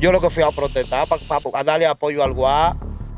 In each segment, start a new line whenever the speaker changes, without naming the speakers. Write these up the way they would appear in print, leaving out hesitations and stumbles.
Yo lo que fui a protestar, a darle apoyo al GUA.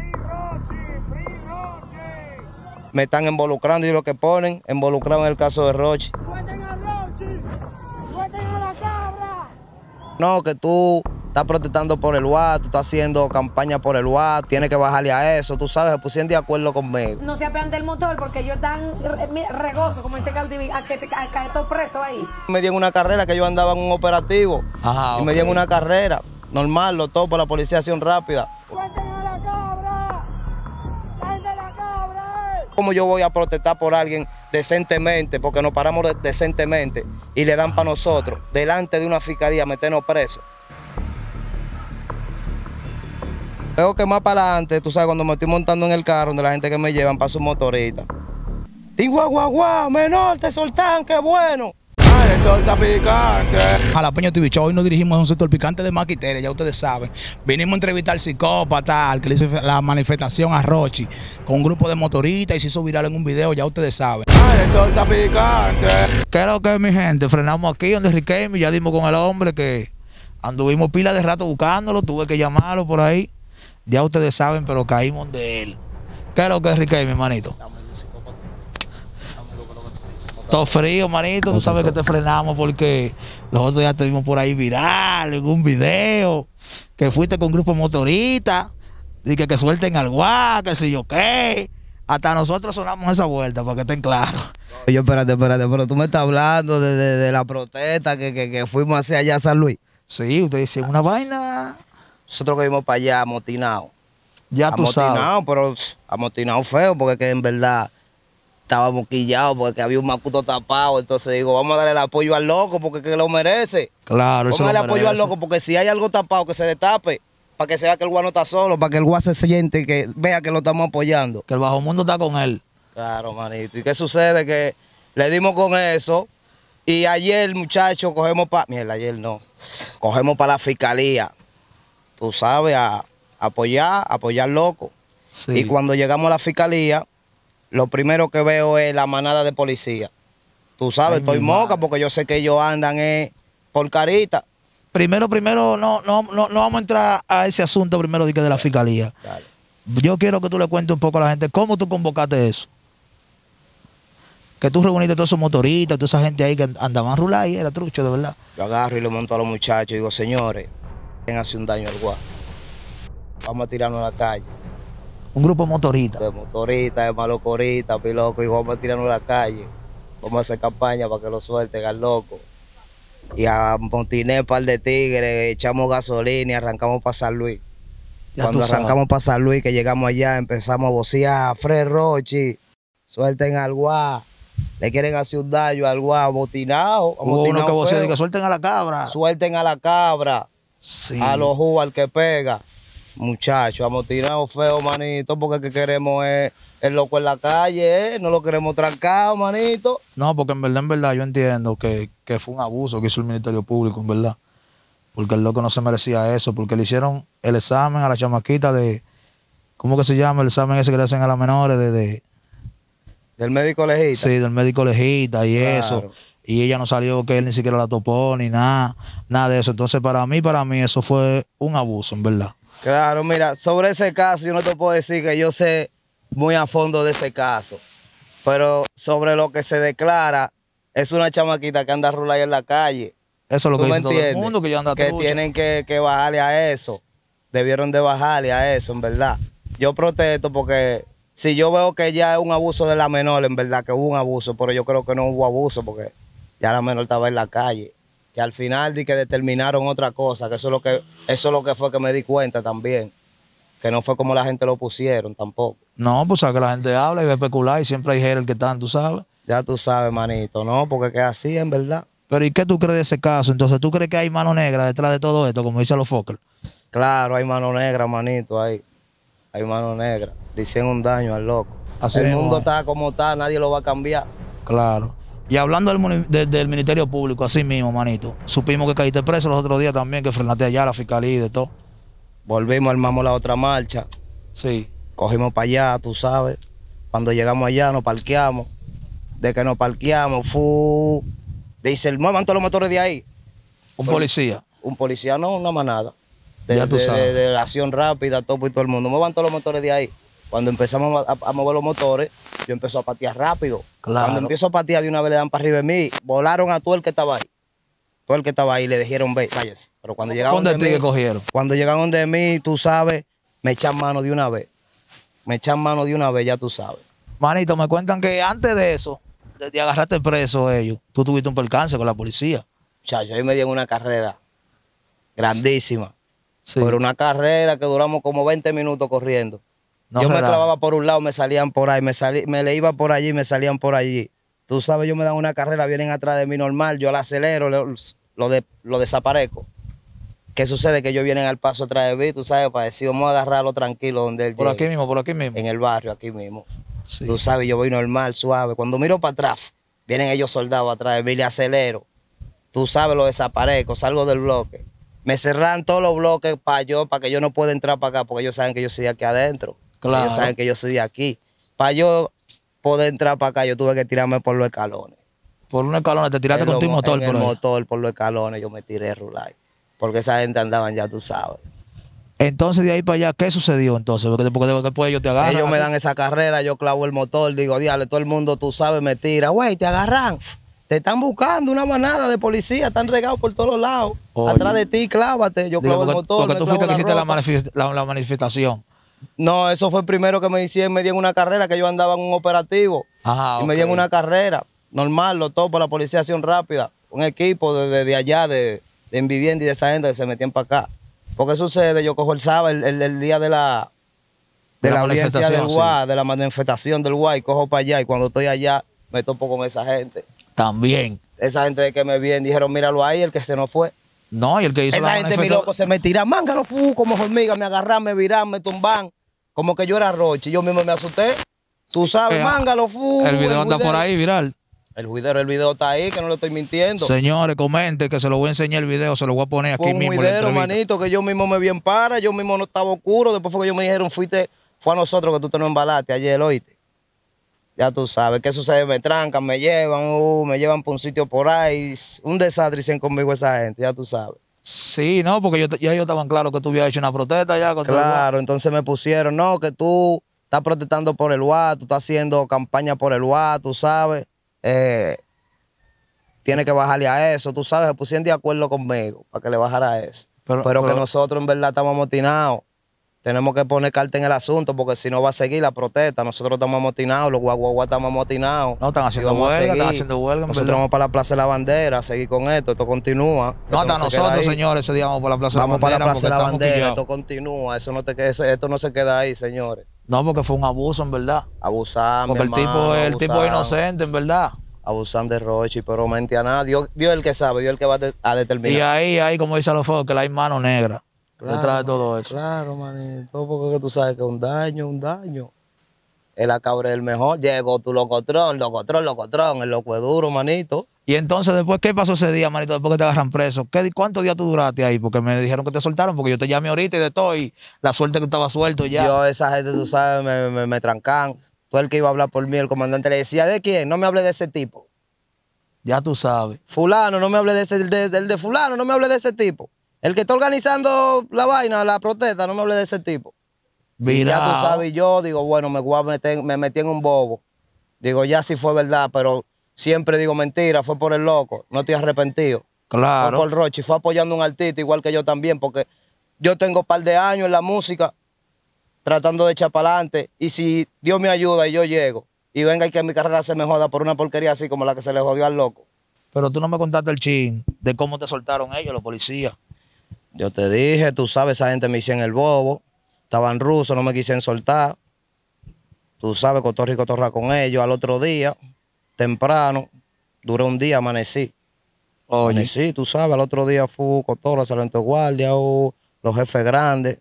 Me están involucrando y lo que ponen, involucrado en el caso de Rochi.
¡Suelten a Rochi! ¡Suelten a la cabra!
No, que tú estás protestando por el GUA, tú estás haciendo campaña por el GUA, tienes que bajarle a eso, tú sabes, se pusieron de acuerdo conmigo.
No se apean del motor porque ellos están regosos, como dice Cardi B, a que estos presos ahí.
Me dieron una carrera que yo andaba en un operativo.
Ajá,
y me dieron una carrera normal, lo topo, la policía acción rápida.
¡Suelten a la cabra! ¡Suelten a la cabra!
¿Cómo yo voy a protestar por alguien decentemente, porque nos paramos decentemente y le dan para nosotros, delante de una fiscalía, meternos presos? Veo que más para adelante, tú sabes, cuando me estoy montando en el carro, donde la gente que me llevan para su motorita. Y guau, menor, te soltan, qué bueno.
Ay, esto está picante.
Jalapeño TV Show, hoy nos dirigimos a un sector picante de Maquiteria, ya ustedes saben. Vinimos a entrevistar al psicópata, al que le hizo la manifestación a Rochi, con un grupo de motoristas y se hizo viral en un video, ya ustedes saben.
Ay, esto está picante.
¿Qué es lo que es, mi gente? Frenamos aquí donde Riquelme, ya dimos con el hombre que anduvimos pila de rato buscándolo, tuve que llamarlo por ahí. Ya ustedes saben, pero caímos de él. ¿Qué es lo que es Riquelme, manito? Todo frío, manito. Tú sabes que te frenamos porque nosotros ya te vimos por ahí viral en un video. Que fuiste con un grupo motorista. Y que suelten al GUA, que sé yo qué. Hasta nosotros sonamos esa vuelta, para que estén claros.
Oye, espérate, pero tú me estás hablando de la protesta que fuimos hacia allá a San Luis.
Sí, usted dice una vaina.
Nosotros que vimos para allá amotinados.
Ya tú sabes.
Amotinados, pero amotinados feo, porque que en verdad estábamos quillados, porque había un macuto tapado. Entonces digo, vamos a darle el apoyo al loco, porque que lo merece.
Claro,
vamos a darle apoyo al loco, porque si hay algo tapado, que se destape, para que se vea que el GUA no está solo, para que el GUA se siente y que vea que lo estamos apoyando.
Que el bajo mundo está con él.
Claro, manito. ¿Y qué sucede? Que le dimos con eso, y ayer, muchachos, cogemos para... Mierda, ayer no. Cogemos para la fiscalía. Tú sabes, a apoyar loco.
Sí.
Y cuando llegamos a la fiscalía, lo primero que veo es la manada de policía. Tú sabes,
Ay,
estoy
mi
moca
madre.
porque yo sé que ellos andan por carita.
Primero, no vamos a entrar a ese asunto primero de la fiscalía.
Dale.
Yo quiero que tú le cuentes un poco a la gente cómo tú convocaste eso. Que tú reuniste a todos esos motoristas, toda esa gente ahí que andaban a rular y era trucho, de verdad.
Yo agarro y le monto a los muchachos y digo, señores, ¿quién hace un daño al GUA? Vamos a tirarnos a la calle.
Un grupo de motoristas.
De motoristas, de malocoristas, piloco, y vamos a tirarnos a la calle. Vamos a hacer campaña para que lo suelten al loco. Y a Montiné, par de tigres, echamos gasolina y arrancamos para San Luis.
Ya
Cuando
tú sabes.
arrancamos para San Luis, que llegamos allá, empezamos a vocear, Fred Rochi, suelten al GUA. Le quieren hacer un daño al GUA, amotinado.
Hubo uno que vocea,
feo.
que suelten a la cabra.
Suelten a la cabra,
Sí.
a los jugos, al que pega. Muchachos, amotinado feo, manito, porque que queremos es el loco en la calle, no lo queremos trancado, manito.
No, porque en verdad, yo entiendo que fue un abuso que hizo el Ministerio Público, en verdad. Porque el loco no se merecía eso, porque le hicieron el examen a la chamaquita de... ¿Cómo que se llama el examen ese que le hacen a las menores?
Del médico legista.
Sí, del médico legista y
Claro.
eso. Y ella no salió, que él ni siquiera la topó, ni nada de eso. Entonces, para mí, eso fue un abuso, en verdad.
Claro, mira, sobre ese caso yo no te puedo decir que yo sé muy a fondo de ese caso, pero sobre lo que se declara, es una chamaquita que anda a rular en la calle.
Eso es lo
¿Tú
que
me
dice todo el
entiendes?
mundo, que yo ando a
Que
trucha.
tienen que bajarle a eso. Debieron de bajarle a eso, en verdad. Yo protesto porque si yo veo que ya es un abuso de la menor, en verdad que hubo un abuso, pero yo creo que no hubo abuso porque ya la menor estaba en la calle. Que al final di que determinaron otra cosa, que eso es lo que fue que me di cuenta también. Que no fue como la gente lo pusieron tampoco.
No, pues a que la gente habla y va a especular y siempre hay haters que están, tú sabes.
Ya tú sabes, manito, ¿no? Porque que es así, en verdad.
Pero ¿y qué tú crees de ese caso? Entonces, ¿tú crees que hay mano negra detrás de todo esto, como dicen los Fokker?
Claro, hay mano negra, manito, ahí. Hay mano negra. Le hicieron un daño al loco.
Así
El
mismo
mundo
es.
está como está, nadie lo va a cambiar.
Claro. Y hablando del Ministerio Público, así mismo, manito. Supimos que caíste preso los otros días también, que frenaste allá a la fiscalía y de todo.
Volvimos, armamos la otra marcha.
Sí.
Cogimos para allá, tú sabes. Cuando llegamos allá nos parqueamos. De que nos parqueamos, dice, muevan todos los motores de ahí.
Un policía.
Un policía, no, una manada.
Ya tú sabes.
De la acción rápida, Topo y todo el mundo. Muevan todos los motores de ahí. Cuando empezamos a mover los motores, yo empiezo a patear rápido.
Claro.
Cuando empiezo a patear, de una vez le dan para arriba de mí. Volaron a todo el que estaba ahí. Todo el que estaba ahí le dijeron, váyase. Pero cuando llegaron
¿Dónde
de
te
mí,
cogieron?
cuando llegaron de mí, tú sabes, me echan mano de una vez. Me echan mano de una vez, ya tú sabes.
Manito, me cuentan que antes de eso, de agarrarte preso ellos, tú tuviste un percance con la policía.
Chacho, ahí me dieron una carrera grandísima.
Sí.
Pero una carrera que duramos como 20 minutos corriendo.
No
yo me
relajes.
clavaba por un lado, me salían por ahí, me le iba por allí, me salían por allí. Tú sabes, yo me dan una carrera, vienen atrás de mí normal, yo la acelero, lo desaparezco. ¿Qué sucede? Que ellos vienen al paso atrás de mí, tú sabes, para decir, vamos a agarrarlo tranquilo donde él
Por
llegue.
aquí mismo.
En el barrio, aquí mismo.
Sí.
Tú sabes, yo voy normal, suave. Cuando miro para atrás, vienen ellos soldados atrás de mí, le acelero. Tú sabes, lo desaparezco, salgo del bloque. Me cerran todos los bloques para que yo no pueda entrar para acá, porque ellos saben que yo soy de aquí adentro.
Claro.
Ellos saben que yo soy de aquí. Para yo poder entrar para acá, yo tuve que tirarme por los escalones.
Por un escalón te tiraste con tu motor
en
por
el
ahí.
motor, por los escalones, yo me tiré a rular. Porque esa gente andaban ya, tú sabes.
Entonces, de ahí para allá, ¿qué sucedió entonces? Porque después ellos te agarran.
Ellos me
así.
dan esa carrera, yo clavo el motor, digo, diable, todo el mundo, tú sabes, me tira. Güey, te agarran. Te están buscando una manada de policía, están regados por todos lados.
Oye.
Atrás de ti, clávate. Yo
Digo,
clavo el motor.
porque
me
tú
clavo
fuiste que hiciste
ropa.
la manifestación.
No, eso fue el primero que me dieron una carrera, que yo andaba en un operativo.
Ajá,
Y me
ok.
dieron una carrera, normal, lo todo por la policía acción rápida. Un equipo de allá, de Envivienda y de esa gente que se metían para acá. Porque sucede, yo cojo el sábado, el día de la audiencia del
manifestación,
UA, de la manifestación del UA, y cojo para allá. Y cuando estoy allá, me topo con esa gente.
También.
Esa gente de que me vienen, dijeron, míralo ahí, el que se nos fue.
No, y el que hizo
Esa
la
gente, mi
manifestación.
loco, se me tira, mángalo, como hormiga, me agarran, me viran, me tumban. Como que yo era Roche, yo mismo me asusté. Tú sabes, mángalo,
El video anda por ahí, viral.
El video está ahí, que no le estoy mintiendo.
Señores, comente que se lo voy a enseñar el video, se lo voy a poner
Fue
aquí
un
mismo. en la
juidero,
entrevista.
manito, que yo mismo me vi en para, yo mismo no estaba oscuro. Después fue que ellos me dijeron, fue a nosotros que tú te nos embalaste ayer, oíste. Ya tú sabes, ¿qué sucede? Me trancan, me llevan por un sitio por ahí. Un desastre hicieron conmigo esa gente, ya tú sabes.
Sí, no, porque ya ellos estaban claros que tú habías hecho una protesta ya. Contra el
Claro, entonces me pusieron, no, que tú estás protestando por el UA, tú estás haciendo campaña por el UA, tú sabes. Tienes que bajarle a eso, tú sabes, se pusieron de acuerdo conmigo para que le bajara a eso. Pero que nosotros en verdad estamos amotinados. Tenemos que poner carta en el asunto porque si no va a seguir la protesta. Nosotros estamos amotinados, los guaguaguas estamos amotinados.
No, están haciendo
Y vamos a
huelga, están
seguir.
haciendo huelga, en
Nosotros
verdad.
vamos para la Plaza de la Bandera a seguir con esto continúa.
No,
Esto
hasta
se queda
nosotros,
ahí.
señores, ese día vamos para la Plaza
Vamos
de la
para la
Bandera.
Plaza de la
porque estamos
Bandera,
quillados.
esto continúa, esto no se queda ahí, señores.
No, porque fue un abuso, en verdad.
Abusar,
Porque
mi hermano,
el tipo es
abusar.
inocente, en verdad.
Abusan de Rochi, pero mente a nada. Dios es el que sabe, Dios es el que va a
Y
determinar.
ahí, como dice los fuegos, que la hay mano negra detrás de todo eso.
Claro, manito, porque tú sabes que un daño. El acabre es el mejor. Llegó tu locotrón, el loco es duro, manito.
Y entonces, después, ¿qué pasó ese día, manito? Después que te agarran preso. ¿Cuántos días tú duraste ahí? Porque me dijeron que te soltaron, porque yo te llamé ahorita y de todo, y la suerte que estaba suelto ya.
Yo, esa gente, tú sabes, me trancan. Todo el que iba a hablar por mí, el comandante le decía, ¿de quién? No me hable de ese tipo.
Ya tú sabes.
Fulano, no me hable de ese, del de fulano, no me hable de ese tipo. El que está organizando la vaina, la protesta, no me hable de ese tipo. Y ya tú sabes, yo digo, bueno, me metí en un bobo. Digo, ya sí fue verdad, pero siempre digo mentira, fue por el loco, no estoy arrepentido.
Claro.
Fue por Rochi, fue apoyando a un artista igual que yo también, porque yo tengo un par de años en la música tratando de echar para adelante. Y si Dios me ayuda y yo llego, y venga y que mi carrera se me joda por una porquería así como la que se le jodió al loco.
Pero tú no me contaste el chin de cómo te soltaron ellos, los policías.
Yo te dije, tú sabes, esa gente me hicieron el bobo, estaban rusos, no me quisieron soltar. Tú sabes, cotorra y cotorra con ellos. Al otro día, temprano, duré un día, amanecí.
Oye.
Amanecí, tú sabes, al otro día fue cotorra, sargento guardia, los jefes grandes,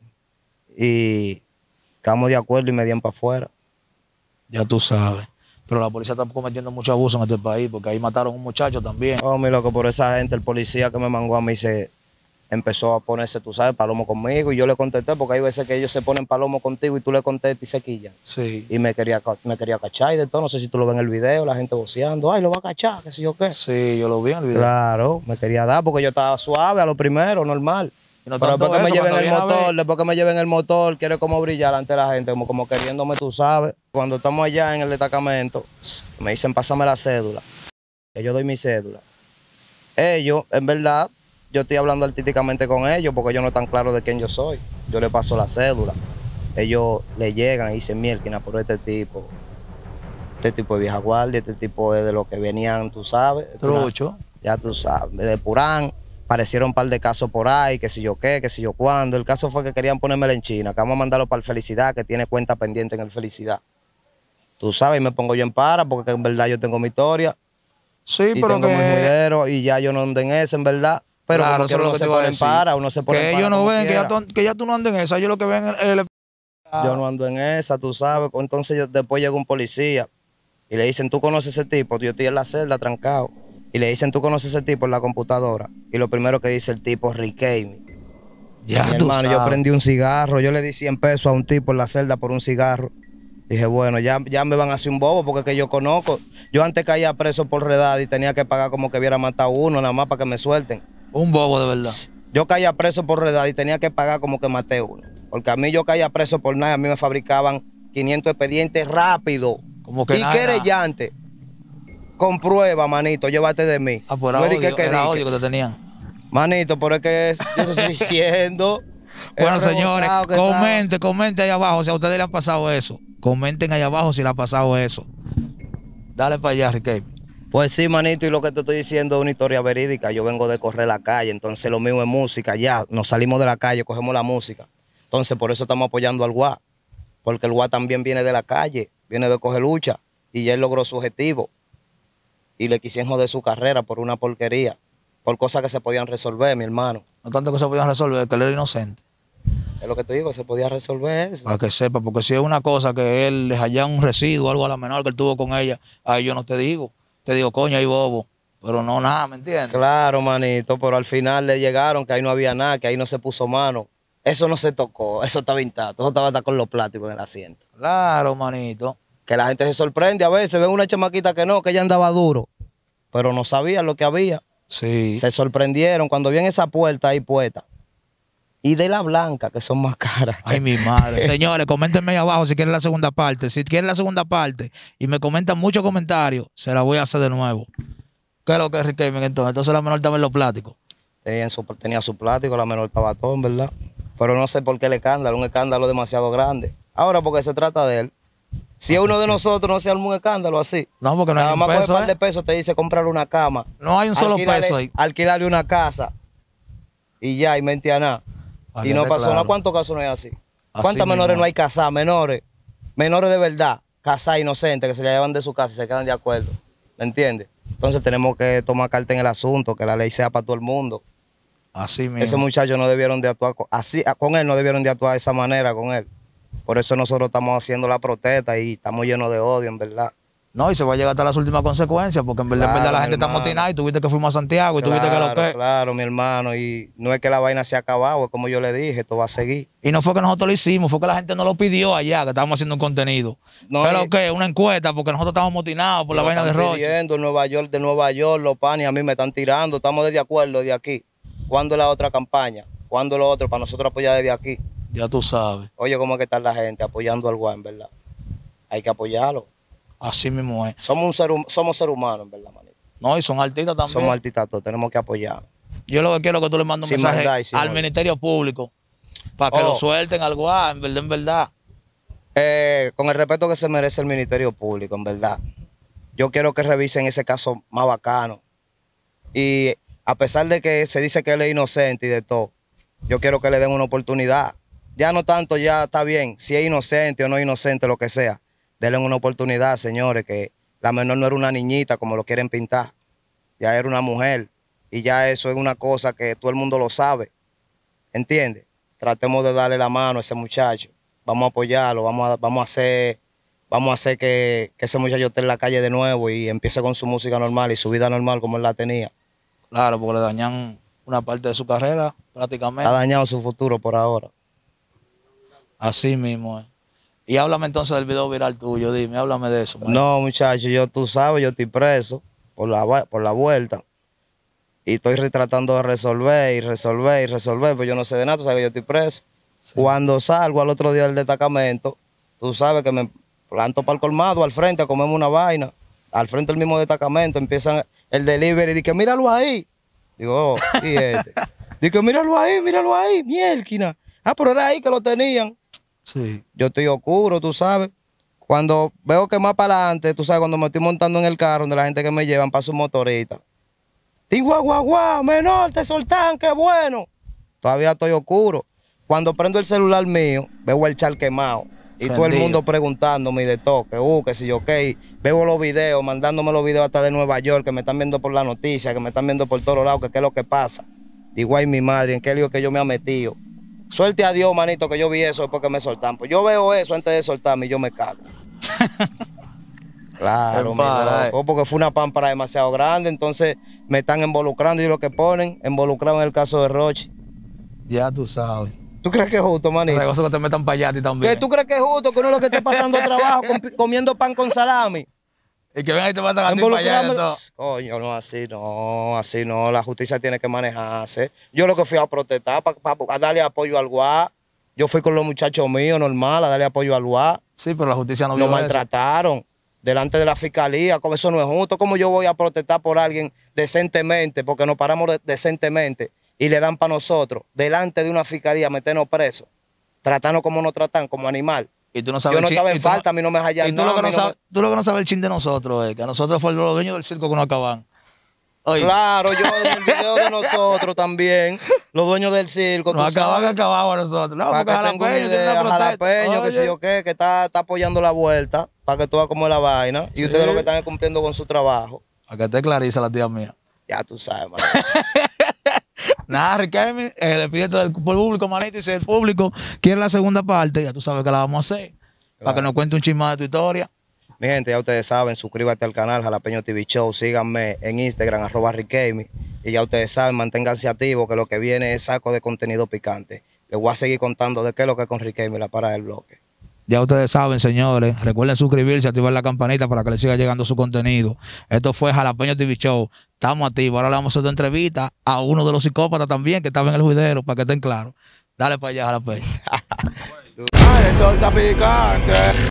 y quedamos de acuerdo y me dieron para afuera.
Ya tú sabes. Pero la policía está cometiendo mucho abuso en este país, porque ahí mataron a un muchacho también.
Oh, mi loco, por esa gente, el policía que me mangó a mí se empezó a ponerse, tú sabes, palomo conmigo, y yo le contesté, porque hay veces que ellos se ponen palomo contigo y tú le contestas y se quillan.
Sí.
Y me quería cachar y de todo, no sé si tú lo ves en el video, la gente voceando, ay, lo va a cachar, qué sé yo qué.
Sí, yo lo vi en el video.
Claro, me quería dar porque yo estaba suave a lo primero, normal.
Y no
Pero
tanto
después que me
eso,
lleven
cuando
el
viene a ver-
motor, después que me lleven el motor, quiere como brillar ante la gente, como queriéndome, tú sabes. Cuando estamos allá en el destacamento, me dicen, pásame la cédula. Que yo doy mi cédula. Ellos, en verdad, yo estoy hablando artísticamente con ellos porque ellos no están claros de quién yo soy. Yo les paso la cédula. Ellos le llegan y dicen, mierda, por este tipo de vieja guardia, este tipo es de lo que venían, tú sabes.
Trucho.
Ya tú sabes, de Purán, aparecieron un par de casos por ahí, que si yo qué, que si yo cuándo. El caso fue que querían ponérmela en China, que vamos a mandarlo para el Felicidad, que tiene cuenta pendiente en el Felicidad. Tú sabes, y me pongo yo en para, porque en verdad yo tengo mi historia,
Sí,
y
pero
tengo
que...
mis juideros, y ya yo no ando en ese, en verdad. Pero
Claro,
como
eso
que
es lo
uno
que
se
te iba a
pone en
decir.
para, uno se pone
Que
en para
ellos no
como
ven,
quiera.
que ya tú no andas en esa. Ellos lo que ven es
Yo no ando en esa, tú sabes. Entonces después llega un policía y le dicen, ¿tú conoces a ese tipo? Yo estoy en la celda, trancado. Y le dicen, ¿tú conoces a ese tipo en la computadora? Y lo primero que dice el tipo es Rick Amy.
Ya
Mi
tú
hermano, yo
sabes.
prendí un cigarro, yo le di 100 pesos a un tipo en la celda por un cigarro. Dije, bueno, ya me van a hacer un bobo porque es que yo conozco. Yo antes caía preso por redada y tenía que pagar como que hubiera matado uno nada más para que me suelten.
Un bobo de verdad.
Yo caía preso por redada y tenía que pagar como que maté uno. Porque a mí yo caía preso por nada, a mí me fabricaban 500 expedientes rápido.
Como que
y
nada,
querellante. Con prueba, manito, llévate de mí.
Ah, pues
No
era
es de
odio,
que
era
di
odio que te tenían.
Manito, pero es que yo te estoy diciendo.
Bueno,
era
señores,
rebosado que estaba.
comenten ahí abajo si a ustedes le han pasado eso. Comenten ahí abajo si le ha pasado eso. Dale para allá, Ricky.
Pues sí, manito, y lo que te estoy diciendo es una historia verídica. Yo vengo de correr la calle, entonces lo mío es música. Ya, nos salimos de la calle, cogemos la música. Entonces, por eso estamos apoyando al GUA. Porque el GUA también viene de la calle, viene de coger lucha. Y ya él logró su objetivo. Y le quisieron joder su carrera por una porquería. Por cosas que se podían resolver, mi hermano.
No tanto que se podían resolver, que él era inocente.
Es lo que te digo, se podía resolver eso.
Para que sepa, porque si es una cosa que él les haya un residuo, algo a la menor que él tuvo con ella, ahí yo no te digo. Te digo, coño, ahí bobo. Pero no nada, ¿me entiendes?
Claro, manito, pero al final le llegaron que ahí no había nada, que ahí no se puso mano. Eso no se tocó, eso estaba intacto, eso estaba hasta con los plásticos en el asiento.
Claro, manito.
Que la gente se sorprende a veces, ven una chamaquita que no, que ella andaba duro, pero no sabían lo que había.
Sí.
Se sorprendieron cuando vieron esa puerta ahí puesta. Y de la blanca, que son más caras.
Ay, mi madre. Señores, coméntenme ahí abajo si quieren la segunda parte. Si quieren la segunda parte y me comentan muchos comentarios, se la voy a hacer de nuevo. ¿Qué es lo que es Rick Gaming entonces? Entonces la menor estaba en los plásticos.
Tenía su plástico, la menor estaba todo, en verdad. Pero no sé por qué el escándalo, un escándalo demasiado grande. Ahora, porque se trata de él. Si es uno de nosotros, no se arma un escándalo así.
No, porque no hay
Nada
ni
más
un
con
peso,
un par de pesos te dice comprar una cama.
No hay un solo peso ahí.
Alquilarle una casa. Y ya, y mente a nada.
Para
Y
que
no
esté
pasó nada.
claro.
¿Cuántos casos no hay así?
Así
¿Cuántas menores
mismo.
no hay casadas? Menores de verdad, casadas inocentes, que se le llevan de su casa y se quedan de acuerdo. ¿Me entiendes? Entonces tenemos que tomar carta en el asunto, que la ley sea para todo el mundo.
Así mismo.
Ese muchacho no debieron de actuar así, con él no debieron de actuar de esa manera con él. Por eso nosotros estamos haciendo la protesta y estamos llenos de odio, en verdad.
No, y se va a llegar hasta las últimas consecuencias, porque en verdad,
Claro,
la
mi
gente está
hermano.
motinada y tuviste que fuimos a Santiago y tuviste que lo que.
Claro, mi hermano. Y no es que la vaina se ha acabado, es como yo le dije, esto va a seguir.
Y no fue que nosotros lo hicimos, fue que la gente nos lo pidió allá, que estábamos haciendo un contenido.
No,
Pero que una encuesta, porque nosotros estábamos motinados por la
Lo
vaina de
están
Roche.
pidiendo en de Nueva York, los panes a mí me están tirando. Estamos de acuerdo de aquí. ¿Cuándo es la otra campaña? ¿Cuándo es lo otro? Para nosotros apoyar desde aquí.
Ya tú sabes.
Oye, ¿cómo es que está la gente apoyando al GUA, en verdad? Hay que apoyarlo.
Así mismo es.
Somos ser humanos, en verdad, manito.
No, y son artistas también.
Somos artistas todos, tenemos que apoyar.
Yo lo que quiero es que tú le mandes un
Sin
mensaje
maldad y sin
al
odio.
Ministerio Público para que
Oh.
lo suelten al GUA, en verdad, en verdad.
Con el respeto que se merece el Ministerio Público, en verdad. Yo quiero que revisen ese caso más bacano. Y a pesar de que se dice que él es inocente y de todo, yo quiero que le den una oportunidad. Ya no tanto, ya está bien, si es inocente o no inocente, lo que sea. Denle una oportunidad, señores, que la menor no era una niñita como lo quieren pintar. Ya era una mujer. Y ya eso es una cosa que todo el mundo lo sabe. ¿Entiendes? Tratemos de darle la mano a ese muchacho. Vamos a apoyarlo, vamos a hacer que ese muchacho esté en la calle de nuevo y empiece con su música normal y su vida normal como él la tenía.
Claro, porque le dañan una parte de su carrera, prácticamente.
Ha dañado su futuro por ahora.
Así mismo es. Y háblame entonces del video viral tuyo, dime, háblame de eso. man.
No, muchacho, tú sabes, yo estoy preso por la vuelta. y estoy tratando de resolver, pues yo no sé de nada, tú sabes que yo estoy preso. Cuando salgo al otro día del destacamento, tú sabes que me planto para el colmado al frente a comerme una vaina. Al frente del mismo destacamento empiezan el delivery y dice, míralo ahí. Digo, oh, ¿y este? Dice, míralo ahí, mielquina. Ah, pero era ahí que lo tenían.
Sí.
Yo estoy oscuro, tú sabes. Cuando veo que más para adelante, tú sabes, cuando me estoy montando en el carro, donde la gente que me llevan pasa un motorista. Digo, guau, menor, te soltan, qué bueno. Todavía estoy oscuro. Cuando prendo el celular mío, veo el char quemado. Y todo el mundo preguntándome y de toque, que si yo qué. Veo los videos, mandándome los videos hasta de Nueva York, que me están viendo por la noticia, que me están viendo por todos lados, que qué es lo que pasa. Digo, ay, mi madre, ¿en qué lío que yo me he metido? Suerte a Dios, manito, que yo vi eso después que me soltan. Pues yo veo eso antes de soltarme y yo me cago. Claro, mi loco, porque fue una pámpara demasiado grande, entonces me están involucrando y lo que ponen, involucrado en el caso de Rochi.
Ya tú sabes.
¿Tú crees que es justo, manito?
Regoso que te metan para allá a ti también.
¿Tú crees que es justo que uno lo que esté pasando trabajo comiendo pan con salami?
Y que vengan y te matan a ti para allá y todo.
Coño, no, así no. La justicia tiene que manejarse. Yo lo que fui a protestar, a darle apoyo al GUA. Yo fui con los muchachos míos, normal, a darle apoyo al GUA.
Sí, pero la justicia no vio
Lo maltrataron delante de la fiscalía. Como eso no es justo. ¿Cómo yo voy a protestar por alguien decentemente? Porque nos paramos decentemente y le dan para nosotros, delante de una fiscalía, meternos presos, tratarnos como nos tratan, como animal.
Y tú no sabes
yo no estaba en falta, a mí no me hallan nada.
Tú lo que no sabes el chin de nosotros es que a nosotros fue los dueños del circo que nos acaban. Oye.
Claro, yo en el video de nosotros también, los dueños del circo.
Nos acaban a nosotros. No, porque
Jalapeño, que si yo qué, que está apoyando la vuelta, para que tú veas cómo es la vaina. Y ustedes lo que están cumpliendo con su trabajo.
Para que esté Clarisa, la tía mía.
Ya tú sabes, man.
Nada, Riquelme, le pide todo el público, manito, y si el público quiere la segunda parte, ya tú sabes que la vamos a hacer. Claro. Para que nos cuente un chisme de tu historia.
Mi gente, ya ustedes saben, suscríbete al canal Jalapeño TV Show, síganme en Instagram, @Riquelme, y ya ustedes saben, manténganse activos, que lo que viene es saco de contenido picante. Les voy a seguir contando de qué es lo que es con Riquelme, la parada del bloque.
Ya ustedes saben, señores, recuerden suscribirse, activar la campanita para que les siga llegando su contenido. Esto fue Jalapeño TV Show. Estamos activos. Ahora le vamos a hacer otra entrevista a uno de los psicópatas también que estaba en el juidero, para que estén claros. Dale para allá, Jalapeño.
Ay, esto está picante.